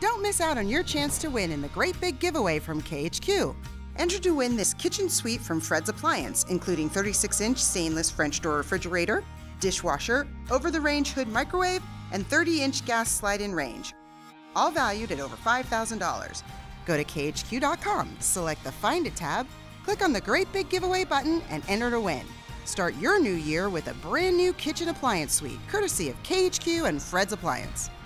Don't miss out on your chance to win in the great big giveaway from KHQ. Enter to win this kitchen suite from Fred's Appliance, including 36-inch stainless French door refrigerator, dishwasher, over-the-range hood microwave, and 30-inch gas slide-in range, all valued at over $5,000. Go to khq.com, select the Find It tab, click on the great big giveaway button, and enter to win. Start your new year with a brand new kitchen appliance suite, courtesy of KHQ and Fred's Appliance.